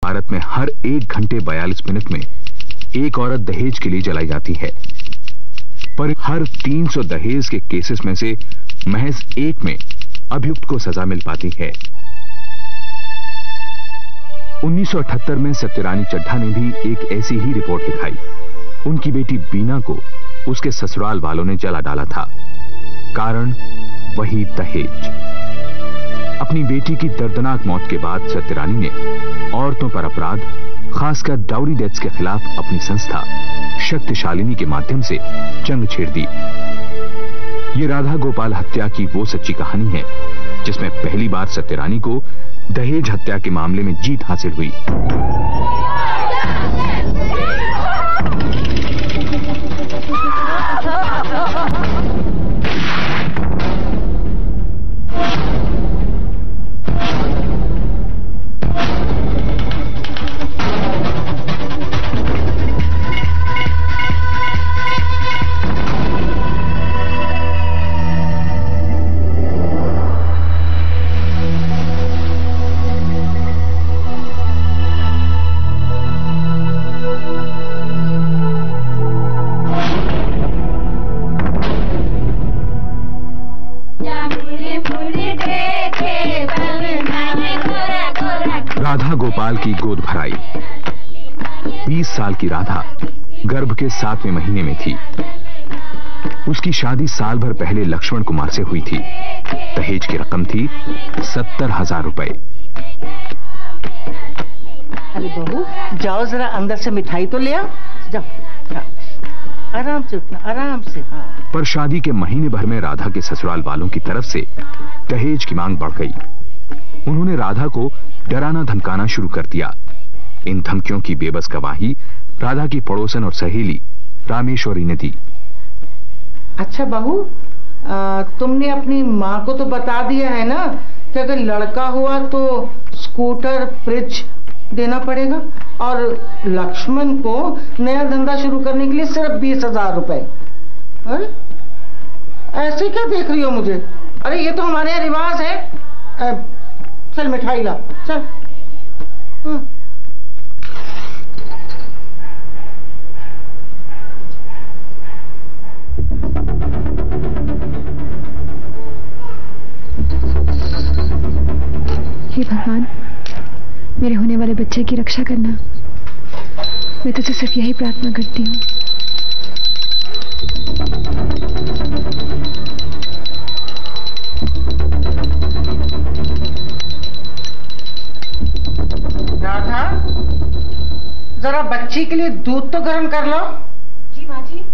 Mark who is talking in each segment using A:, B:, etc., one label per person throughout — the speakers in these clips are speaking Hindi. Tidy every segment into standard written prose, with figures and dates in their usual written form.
A: भारत में हर 1 घंटे 42 मिनट में एक औरत दहेज के लिए जलाई जाती है, पर हर 300 दहेज के केसेस में से महज 1 में अभियुक्त को सजा मिल पाती है। 1978 में सत्यरानी चड्ढा ने भी एक ऐसी ही रिपोर्ट दिखाई। उनकी बेटी बीना को उसके ससुराल वालों ने जला डाला था, कारण वही दहेज। अपनी बेटी की दर्दनाक मौत के बाद सत्यरानी ने औरतों पर अपराध, खासकर डाउरी डेथ्स के खिलाफ अपनी संस्था शक्तिशालिनी के माध्यम से जंग छेड़ दी। ये राधा गोपाल हत्या की वो सच्ची कहानी है जिसमें पहली बार सत्यरानी को दहेज हत्या के मामले में जीत हासिल हुई। राधा गोपाल की गोद भराई। 20 साल की राधा गर्भ के 7वें महीने में थी। उसकी शादी साल भर पहले लक्ष्मण कुमार से हुई थी। दहेज की रकम थी 70,000 रुपए।
B: अरे बहू, जाओ जरा अंदर से मिठाई तो ले आओ। जाओ, आराम से उठना, आराम से। हाँ।
A: पर शादी के महीने भर में राधा के ससुराल वालों की तरफ से दहेज की मांग बढ़ गई। उन्होंने राधा को डराना धमकाना शुरू कर दिया। इन धमकियों की बेबस गवाही राधा की पड़ोसन और सहेली रामेश्वरी ने दी।
B: अच्छा बहू, तुमने अपनी माँ को तो बता दिया है ना कि अगर लड़का हुआ तो स्कूटर, फ्रिज देना पड़ेगा, और लक्ष्मण को नया धंधा शुरू करने के लिए सिर्फ 20,000 रुपए। अरे ऐसे क्या देख रही हो मुझे? अरे ये तो हमारे यहाँ रिवाज है। चल मिठाई ला, चल।
C: हे भगवान, मेरे होने वाले बच्चे की रक्षा करना। मैं तुझसे सिर्फ यही प्रार्थना करती हूँ।
B: राधा, जरा बच्ची के लिए दूध तो गर्म कर लो।
C: जी माँ जी।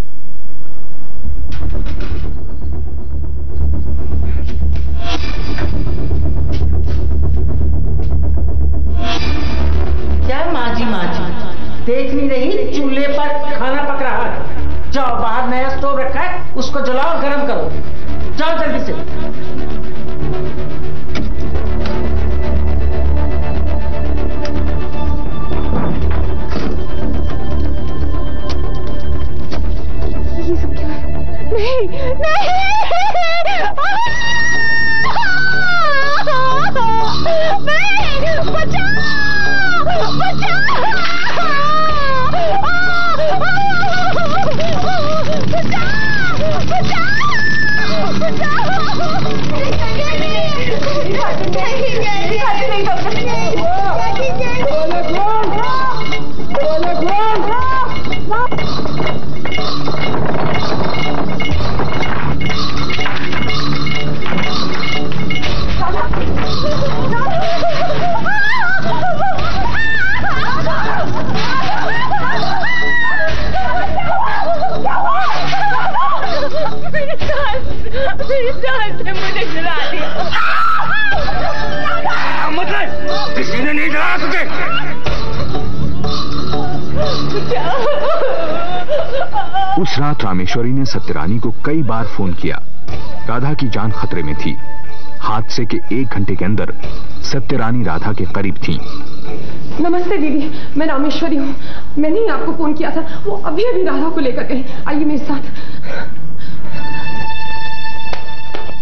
B: क्या माँ जी, देख नहीं रही चूल्हे पर खाना पक रहा है? जाओ, बाहर नया स्टोव रखा है, उसको जलाओ, गर्म करो। जाओ जल्दी से।
C: ये सब क्या है? नहीं, नहीं!
A: उस रात रामेश्वरी ने सत्यरानी को कई बार फोन किया। राधा की जान खतरे में थी। हादसे के 1 घंटे के अंदर सत्यरानी राधा के करीब थी।
C: नमस्ते दीदी, मैं रामेश्वरी हूँ। मैंने ही आपको फोन किया था। वो अभी अभी राधा को लेकर गए। आइए मेरे साथ।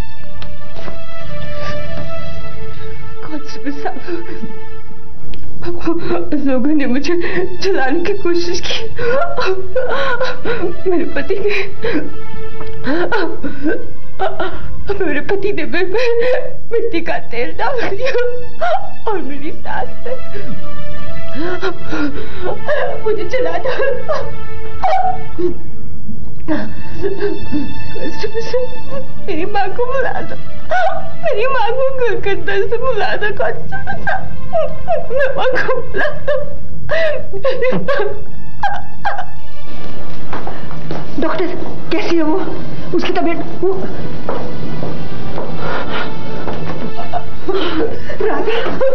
D: कांस्टेबल साहब,
C: लोगों ने मुझे जलाने की कोशिश की। मेरे पति ने मेरे पे मिट्टी का तेल डाल दिया और मेरी सास ने मुझे जला डाला। मेरी माँ को बुला दो, मेरी माँ को घर के अंदर से बुला दो। मैं माँ को बुला दो।
D: डॉक्टर कैसी है वो? उसकी तबीयत राधा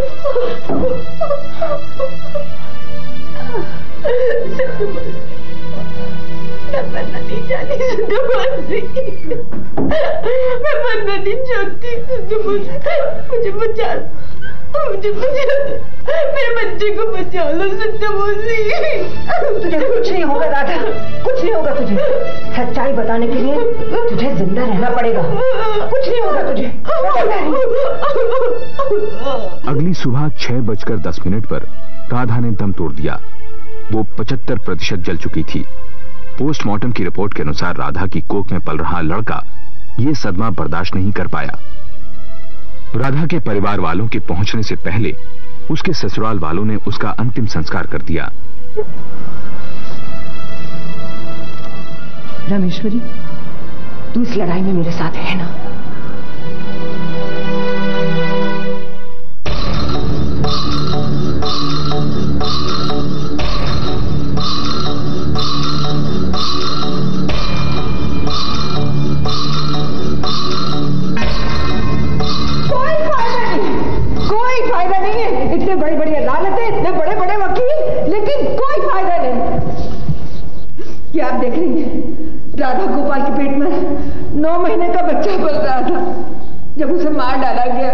D: मैं मरना नहीं चाहती मैं मरना नहीं चाहती। मुझे बचा, मुझे मेरे बच्चे को बचा लो। सत्यमोसी तुझे कुछ नहीं होगा राधा, कुछ नहीं होगा तुझे। सच्चाई बताने के लिए तुझे जिंदा रहना पड़ेगा। कुछ नहीं होगा तुझे।
A: अगली सुबह 6:10 पर राधा ने दम तोड़ दिया। वो 75% जल चुकी थी। पोस्टमार्टम की रिपोर्ट के अनुसार राधा की कोख में पल रहा लड़का ये सदमा बर्दाश्त नहीं कर पाया। राधा के परिवार वालों के पहुंचने से पहले उसके ससुराल वालों ने उसका अंतिम संस्कार कर दिया।
D: रामेश्वरी, तू इस लड़ाई में मेरे साथ है ना? क्या आप देख रही हैं? राधा गोपाल के पेट में 9 महीने का बच्चा पल रहा था जब उसे मार डाला गया।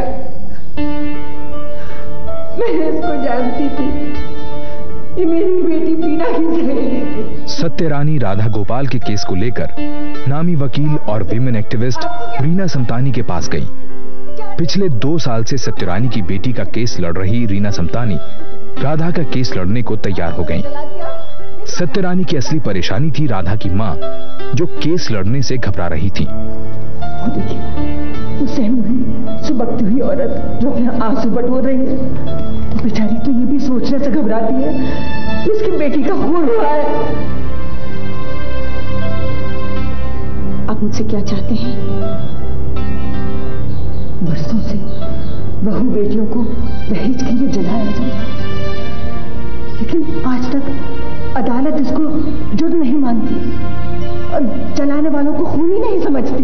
D: मैं इसको जानती थी, ये मेरी बेटी बीना की सहेली थी।
A: सत्यरानी राधा गोपाल के केस को लेकर नामी वकील और विमेन एक्टिविस्ट रीना समतानी के पास गई। पिछले 2 साल से सत्यरानी की बेटी का केस लड़ रही रीना समतानी राधा का केस लड़ने को तैयार हो गईं। सत्यरानी की असली परेशानी थी राधा की मां, जो केस लड़ने से घबरा रही थी।
D: देखिए, उसे सुबकती हुई औरत जो अपने आंसू बटोर रही है, बेचारी तो ये भी सोचने से घबराती है कि उसकी बेटी का खून हुआ है।
C: आप मुझसे क्या चाहते हैं?
D: बरसों से बहू बेटियों को दहेज के लिए जलाया जाता, लेकिन आज तक अदालत इसको जुर्म नहीं मानती और जलाने वालों को खूनी नहीं समझती।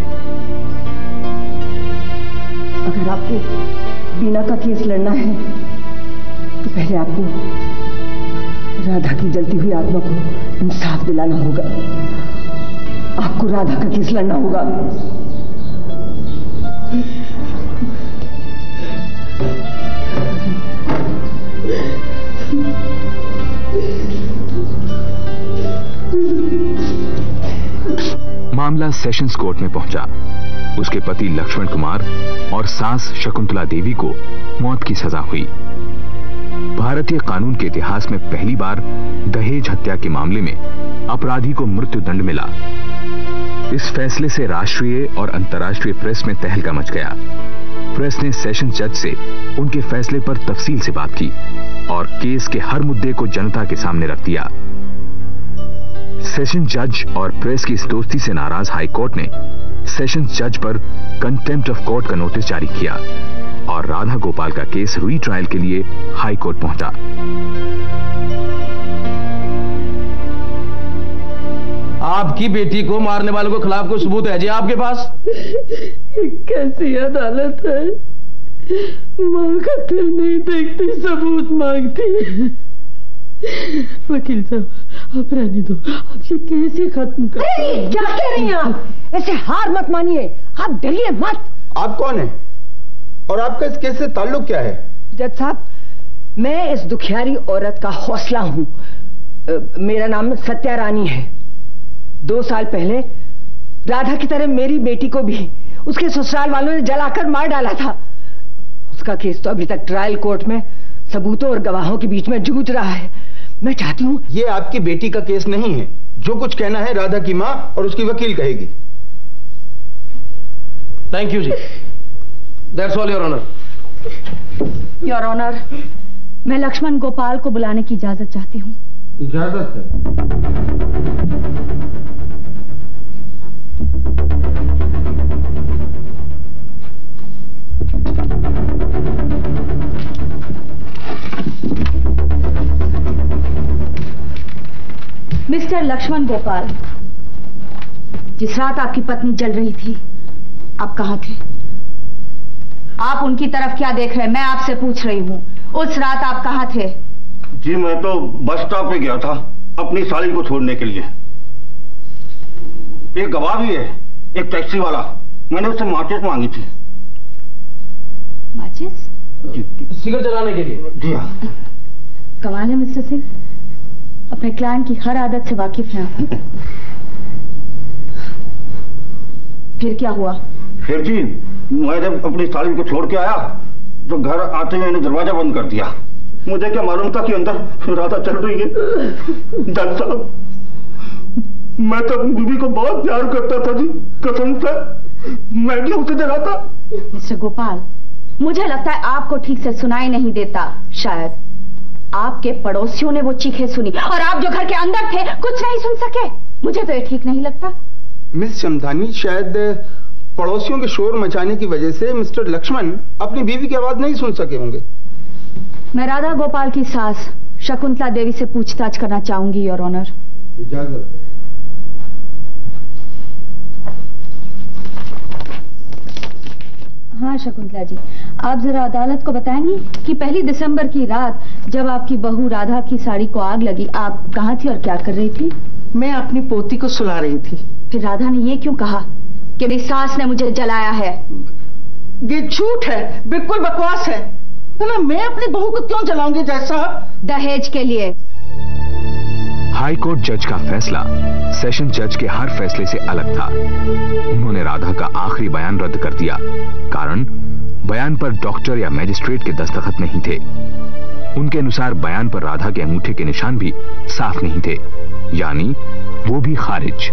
D: अगर आपको बीना का केस लड़ना है तो पहले आपको राधा की जलती हुई आत्मा को इंसाफ दिलाना होगा। आपको राधा का केस लड़ना होगा।
A: मामला सेशंस कोर्ट में पहुंचा। उसके पति लक्ष्मण कुमार और सास शकुंतला देवी को मौत की सजा हुई। भारतीय कानून के इतिहास में पहली बार दहेज हत्या के मामले में अपराधी को मृत्युदंड मिला। इस फैसले से राष्ट्रीय और अंतर्राष्ट्रीय प्रेस में तहलका मच गया। प्रेस ने सेशन जज से उनके फैसले पर तफसील से बात की और केस के हर मुद्दे को जनता के सामने रख दिया। सेशन जज और प्रेस की इस दोस्ती से नाराज हाई कोर्ट ने सेशन जज पर कंटेम्प्ट ऑफ कोर्ट का नोटिस जारी किया और राधा गोपाल का केस रीट्रायल के लिए हाई कोर्ट पहुंचा।
E: आपकी बेटी को मारने वालों के खिलाफ कोई सबूत है जी आपके पास?
D: कैसी अदालत है? मां का दिल नहीं देखती, सबूत मांगती। वकील साहब, आप रहने दो, आप ये केस ही खत्म कर। क्या कह रही हैं आप? ऐसे हार मत मानिए, आप डरिए मत।
F: आप कौन है और आपका इस केस से ताल्लुक क्या है?
D: जज साहब, मैं इस दुखियारी औरत का हौसला हूं। मेरा नाम सत्यारानी है। 2 साल पहले राधा की तरह मेरी बेटी को भी उसके ससुराल वालों ने जलाकर मार डाला था। उसका केस तो अभी तक ट्रायल कोर्ट में सबूतों और गवाहों के बीच में जूझ रहा है। मैं चाहती हूँ।
F: ये आपकी बेटी का केस नहीं है। जो कुछ कहना है राधा की माँ और उसकी वकील कहेगी।
E: थैंक यू जी। That's all your honour.
C: Your honour, मैं लक्ष्मण गोपाल को बुलाने की इजाजत चाहती हूँ।
F: इजाजत है।
C: मिस्टर लक्ष्मण गोपाल, जिस रात आपकी पत्नी जल रही थी, आप कहाँ थे? आप उनकी तरफ क्या देख रहे हैं? मैं आपसे पूछ रही हूँ, उस रात आप कहाँ थे?
G: जी मैं तो बस स्टॉप पे गया था अपनी साली को छोड़ने के लिए। एक गवाह भी है, एक टैक्सी वाला। मैंने उससे माचिस मांगी थी।
C: माचिस?
E: सिगरेट जलाने के लिए?
G: जी हाँ।
C: कमाल है मिस्टर सिंह, अपने क्लाइंट की हर आदत से वाकिफ हैं आप। फिर क्या हुआ?
G: फिर जी मैं जब अपनी साली को छोड़ के आया तो घर आते ही मैंने दरवाजा बंद कर दिया। मुझे क्या मालूम था कि अंदर राधा चल रही है। जज साहब, मैं तो अपनी बीवी को बहुत प्यार करता था जी, कसम से। मैं भी उसे जगाता।
C: मिस्टर गोपाल, मुझे लगता है आपको ठीक से सुनाई नहीं देता। शायद आपके पड़ोसियों ने वो चीखें सुनी और आप जो घर के अंदर थे कुछ नहीं सुन सके। मुझे तो ये ठीक नहीं लगता।
F: मिस शमधानी, शायद पड़ोसियों के शोर मचाने की वजह से मिस्टर लक्ष्मण अपनी बीवी की आवाज नहीं सुन सके होंगे।
C: मैं राधा गोपाल की सास शकुंतला देवी से पूछताछ करना चाहूंगी योर ऑनर।
F: इजाजत है।
C: हाँ शकुंतला जी, आप जरा अदालत को बताएंगी कि 1 दिसंबर की रात जब आपकी बहू राधा की साड़ी को आग लगी, आप कहाँ थी और क्या कर रही थी?
B: मैं अपनी पोती को सुला रही थी।
C: फिर राधा ने ये क्यों कहा कि मेरी सास ने मुझे जलाया है?
B: ये झूठ है, बिल्कुल बकवास है। तो ना मैं अपनी बहू को क्यों जलाऊंगी जज साहब?
C: दहेज के लिए।
A: हाई कोर्ट जज का फैसला सेशन जज के हर फैसले से अलग था। उन्होंने राधा का आखिरी बयान रद्द कर दिया, कारण बयान पर डॉक्टर या मैजिस्ट्रेट के दस्तखत नहीं थे। उनके अनुसार बयान पर राधा के अंगूठे के निशान भी साफ नहीं थे, यानी वो भी खारिज।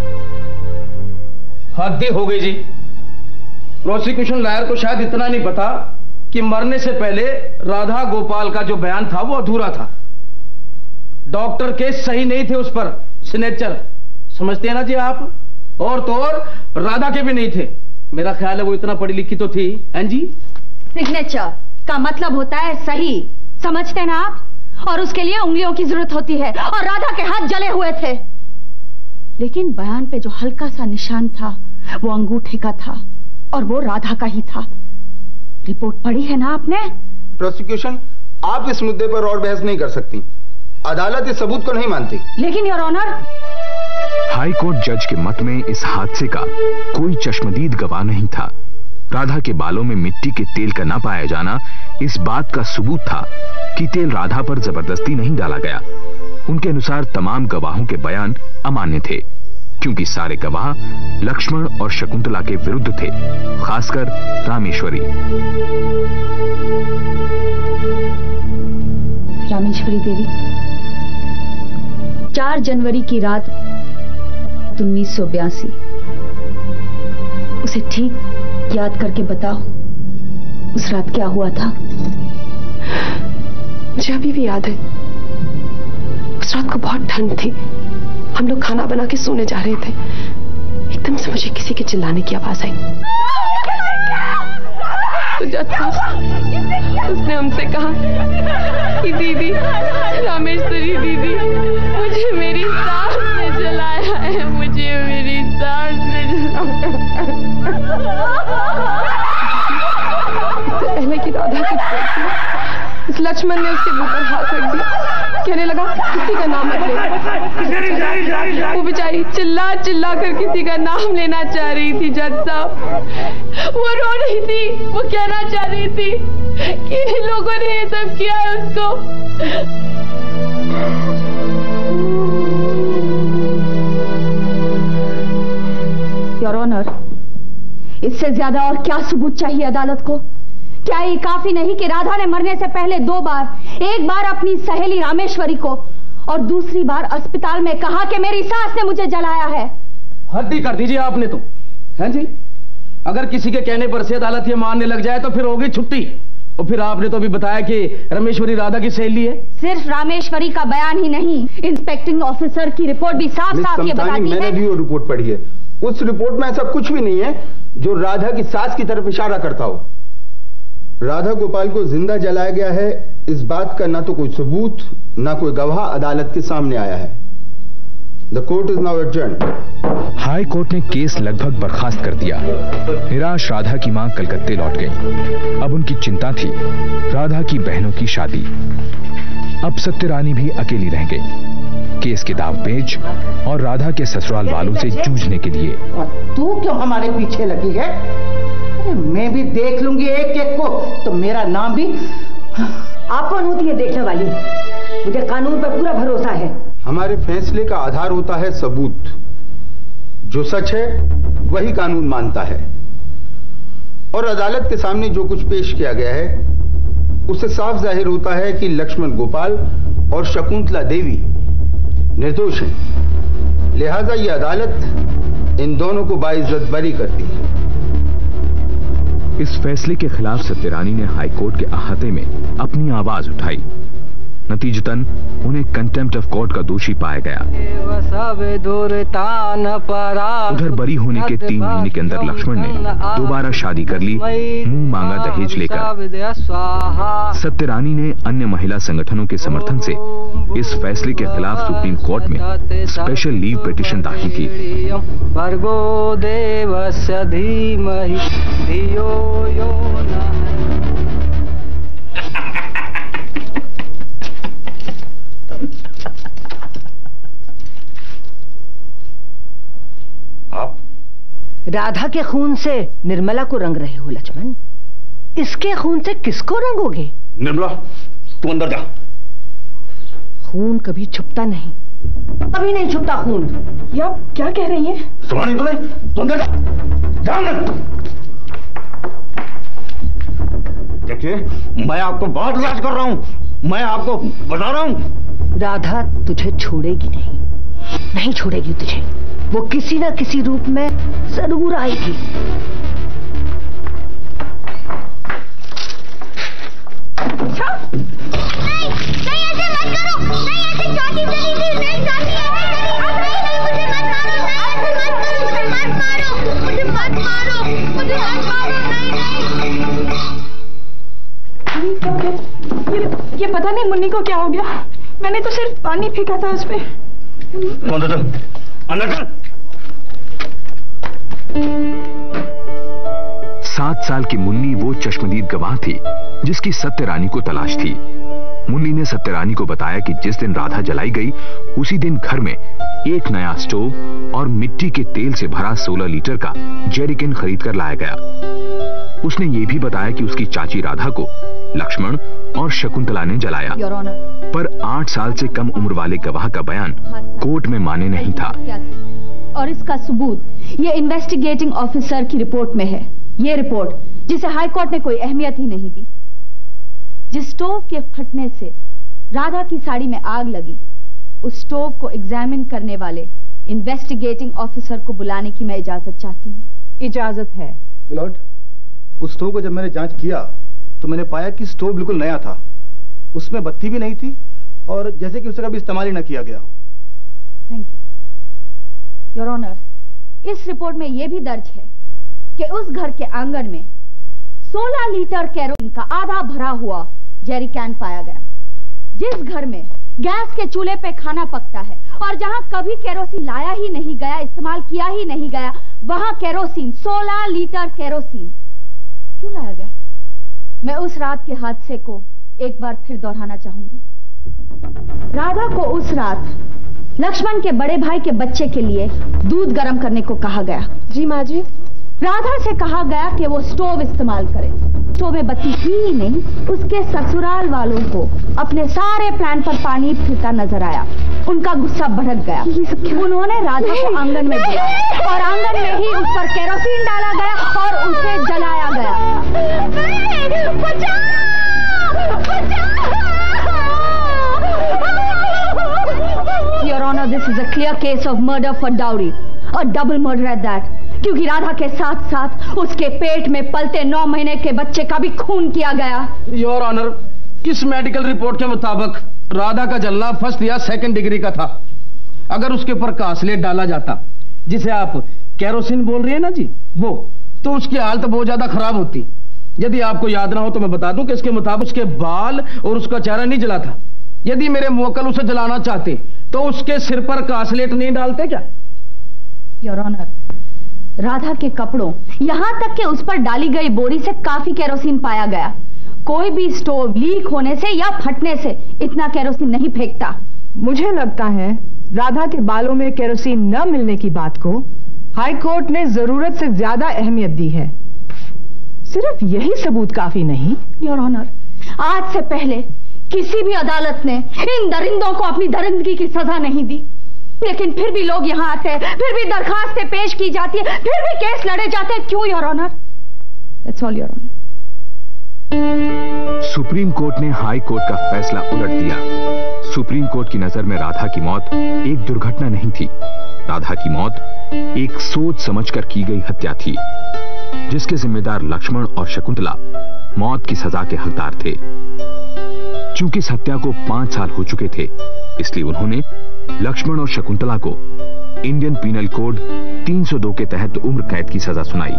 E: हद हो गई जी। प्रोसिक्यूशन लॉयर को शायद इतना नहीं पता कि मरने से पहले राधा गोपाल का जो बयान था वो अधूरा था। डॉक्टर के सही नहीं थे उस पर सिग्नेचर, समझते हैं ना जी आप। और तो और राधा के भी नहीं थे। मेरा ख्याल है वो इतना पढ़ी लिखी तो थी, हैं जी।
C: सिग्नेचर का मतलब होता है सही, समझते हैं ना आप। और उसके लिए उंगलियों की जरूरत होती है, और राधा के हाथ जले हुए थे। लेकिन बयान पे जो हल्का सा निशान था वो अंगूठे का था, और वो राधा का ही था। रिपोर्ट पढ़ी है ना आपने?
F: प्रोसिक्यूशन, आप इस मुद्दे पर और बहस नहीं कर सकती। अदालत इस सबूत को नहीं मानती।
C: लेकिन योर ऑनर,
A: हाई कोर्ट जज के मत में इस हादसे का कोई चश्मदीद गवाह नहीं था। राधा के बालों में मिट्टी के तेल का न पाया जाना इस बात का सबूत था कि तेल राधा पर जबरदस्ती नहीं डाला गया। उनके अनुसार तमाम गवाहों के बयान अमान्य थे, क्योंकि सारे गवाह लक्ष्मण और शकुंतला के विरुद्ध थे, खासकर रामेश्वरी।
C: रामेश्वरी देवी 4 जनवरी की रात 1982, उसे ठीक याद करके बताओ उस रात क्या हुआ था?
H: मुझे अभी भी याद है। उस रात को बहुत ठंड थी। हम लोग खाना बना के सोने जा रहे थे। एकदम से मुझे किसी के चिल्लाने की आवाज आई। तो जज साहब, उसने हमसे कहा कि दीदी, रामेश्वरी दीदी, मुझे मेरी सास ने जलाया है, मुझे मेरी सास ने जलाया। पहले की राधा की पोती, इस लक्ष्मण ने उसके मुंह पर हाथ रख दिया, कहने लगा किसी का नाम मत लेना। वो बेचारी चिल्ला चिल्ला कर किसी का नाम लेना चाह रही थी जज साहब। वो रो रही थी, वो कहना चाह रही थी कि इन लोगों ने ये सब किया है उसको।
C: योर ऑनर, इससे ज्यादा और क्या सबूत चाहिए अदालत को क्या ये काफी नहीं कि राधा ने मरने से पहले 2 बार, एक बार अपनी सहेली रामेश्वरी को और दूसरी बार अस्पताल में कहा कि मेरी सास ने मुझे जलाया है।
E: हद ही कर दीजिए आपने तो, हैं जी? अगर किसी के कहने पर से अदालत ये मानने लग जाए तो फिर होगी छुट्टी। और फिर आपने तो अभी बताया कि रामेश्वरी राधा की सहेली है। सिर्फ रामेश्वरी का बयान ही नहीं, इंस्पेक्टिंग ऑफिसर की रिपोर्ट भी साफ साफ ये बताती है।
F: मैंने भी वो रिपोर्ट पढ़ी है। उस रिपोर्ट में ऐसा कुछ भी नहीं है जो राधा की सास की तरफ इशारा करता हो। राधा गोपाल को जिंदा जलाया गया है, इस बात का ना तो कोई सबूत ना कोई गवाह अदालत के सामने आया है। The court is now adjourned.
A: High court ने केस लगभग बर्खास्त कर दिया। निराश राधा की मां कलकत्ते लौट गई। अब उनकी चिंता थी राधा की बहनों की शादी। अब सत्यरानी भी अकेली रह गई, केस के दावपेच और राधा के ससुराल वालों से जूझने के लिए।
B: और तू क्यों हमारे पीछे लगी है? मैं भी देख लूंगी एक एक को, तो मेरा नाम भी।
D: आप कौन होती है देखने वाली? मुझे कानून पर पूरा भरोसा है।
F: हमारे फैसले का आधार होता है सबूत। जो सच है वही कानून मानता है। और अदालत के सामने जो कुछ पेश किया गया है उससे साफ जाहिर होता है कि लक्ष्मण गोपाल और शकुंतला देवी निर्दोष हैं। लिहाजा ये अदालत इन दोनों को बाइज्जत बरी करती है।
A: इस फैसले के खिलाफ सत्यरानी ने हाईकोर्ट के अहाते में अपनी आवाज उठाई। नतीजतन उन्हें कंटेम्प्ट ऑफ कोर्ट का दोषी पाया गया। उधर बरी होने के 3 महीने के अंदर लक्ष्मण ने दोबारा शादी कर ली, मुंह मांगा दहेज लेकर। सत्यरानी ने अन्य महिला संगठनों के समर्थन से इस फैसले के खिलाफ सुप्रीम कोर्ट में स्पेशल लीव पिटीशन दाखिल की।
I: भर्गो देवस्य धीमहि धियो यो नः।
G: आप
D: राधा के खून से निर्मला को रंग रहे हो लक्ष्मण। इसके खून से किसको रंगोगे?
G: निर्मला तू अंदर जा।
D: खून कभी छुपता नहीं, कभी नहीं छुपता खून।
H: ये आप क्या कह रही हैं?
G: सुना नहीं तू अंदर जा। देखिए मैं आपको बहुत इलाज कर रहा हूं, मैं आपको बता रहा हूं।
D: राधा तुझे छोड़ेगी नहीं, नहीं छोड़ेगी तुझे। वो किसी ना किसी रूप में जरूर आएगी।
J: नहीं ऐसे मत करो, नहीं ऐसे चाची चली थी, नहीं चाची नहीं मुझे मत मारो, नहीं ऐसे मत करो, मुझे मत मारो, मुझे मत मारो, नहीं।
H: ये पता नहीं मुन्नी को क्या हो गया। मैंने तो सिर्फ पानी फेंका था उसपे।
G: अंदर चल।
A: 7 साल की मुन्नी वो चश्मदीद गवाह थी जिसकी सत्यरानी को तलाश थी। मुन्नी ने सत्यरानी को बताया कि जिस दिन राधा जलाई गई उसी दिन घर में एक नया स्टोव और मिट्टी के तेल से भरा 16 लीटर का जेरिकन खरीद कर लाया गया। उसने ये भी बताया कि उसकी चाची राधा को लक्ष्मण और शकुंतला ने जलाया, पर 8 साल से कम उम्र वाले गवाह का बयान कोर्ट में मान्य नहीं था।
C: और इसका सबूत ये इन्वेस्टिगेटिंग ऑफिसर की रिपोर्ट में है। ये रिपोर्ट जिसे हाईकोर्ट ने कोई अहमियत ही नहीं दी। जिस स्टोव के फटने से राधा की साड़ी में आग लगी, उस स्टोव को एग्जामिन करने वाले इन्वेस्टिगेटिंग ऑफिसर को बुलाने की मैं इजाजत चाहती हूँ।
H: इजाजत है
E: मिलॉर्ड। उस स्टोव को जब मैंने जांच किया तो मैंने पाया कि स्टोव बिल्कुल नया था, उसमें बत्ती भी नहीं थी और जैसे कि उसे कभी इस्तेमाल ही न किया गया हो।
C: Thank you your honour. इस रिपोर्ट में यह भी दर्ज है कि उस घर के आंगन में 16 लीटर केरोसिन का आधा भरा हुआ जेरी कैन पाया गया। जिस घर में गैस के चूल्हे पे खाना पकता है और जहां कभी केरोसिन लाया ही नहीं गया, इस्तेमाल किया ही नहीं गया, वहां केरोसिन 16 लीटर केरोसिन क्यों लाया गया? मैं उस रात के हादसे को एक बार फिर दोहराना चाहूंगी। राधा को उस रात लक्ष्मण के बड़े भाई के बच्चे के लिए दूध गर्म करने को कहा गया।
H: जी माँ जी।
C: राधा से कहा गया कि वो स्टोव इस्तेमाल करे। स्टोव में बत्ती ही नहीं, उसके ससुराल वालों को अपने सारे प्लान पर पानी फिरता नजर आया। उनका गुस्सा भड़क गया। उन्होंने राधा को आंगन में बुलाया और आंगन में ही उस पर केरोसिन डाला गया और उसे जलाया गया। Your Honor, this is a clear case of murder for dowry, a double murder at that. क्योंकि राधा के साथ साथ उसके पेट में पलते 9 महीने के बच्चे का भी खून किया गया।
E: योर ऑनर, किस मेडिकल रिपोर्ट के मुताबिक राधा का जलना फर्स्ट या सेकंड डिग्री का था। अगर उसके ऊपर कास्लेट डाला जाता, जिसे आप केरोसिन बोल रही है ना जी, वो तो उसकी हालत बहुत ज्यादा खराब होती। यदि आपको याद ना हो तो मैं बता दूं कि इसके मुताबिक उसके बाल और उसका चेहरा नहीं जला था। यदि मेरे मुवक्किल उसे जलाना चाहते तो उसके सिर पर कास्लेट नहीं डालते क्या?
C: योर ऑनर, राधा के कपड़ों यहां तक कि उस पर डाली गई बोरी से काफी केरोसिन पाया गया। कोई भी स्टोव लीक होने से या फटने से इतना केरोसिन नहीं फेंकता।
K: मुझे लगता है राधा के बालों में केरोसिन न मिलने की बात को हाई कोर्ट ने जरूरत से ज्यादा अहमियत दी है। सिर्फ यही सबूत काफी नहीं।
C: योर ऑनर, आज से पहले किसी भी अदालत ने इन दरिंदों को अपनी दरिंदगी की सजा नहीं दी, लेकिन फिर भी लोग यहाँ आते हैं, फिर भी दरखास्तें पेश की जाती है, फिर भी केस लड़े जाते हैं। क्यों your honour? That's all your honour.
A: Supreme court ने हाई कोर्ट का फैसला उलट दिया। सुप्रीम कोर्ट की नजर में राधा की मौत एक दुर्घटना नहीं थी। राधा की मौत एक सोच समझकर की गई हत्या थी, जिसके जिम्मेदार लक्ष्मण और शकुंतला मौत की सजा के हकदार थे। चूंकि इस हत्या को 5 साल हो चुके थे, इसलिए उन्होंने लक्ष्मण और शकुंतला को इंडियन पीनल कोड 302 के तहत उम्र कैद की सजा सुनाई।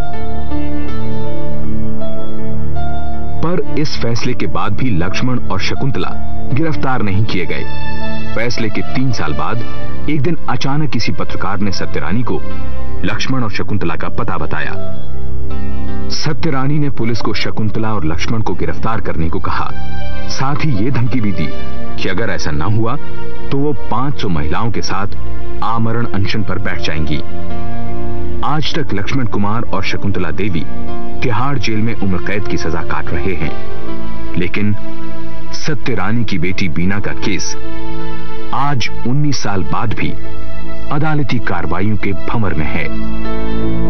A: पर इस फैसले के बाद भी लक्ष्मण और शकुंतला गिरफ्तार नहीं किए गए। फैसले के 3 साल बाद एक दिन अचानक किसी पत्रकार ने सत्यरानी को लक्ष्मण और शकुंतला का पता बताया। सत्यरानी ने पुलिस को शकुंतला और लक्ष्मण को गिरफ्तार करने को कहा। साथ ही ये धमकी भी दी कि अगर ऐसा ना हुआ तो वो 500 महिलाओं के साथ आमरण अनशन पर बैठ जाएंगी। आज तक लक्ष्मण कुमार और शकुंतला देवी तिहाड़ जेल में उम्र कैद की सजा काट रहे हैं, लेकिन सत्यरानी की बेटी बीना का केस आज 19 साल बाद भी अदालती कार्रवाइयों के भंवर में है।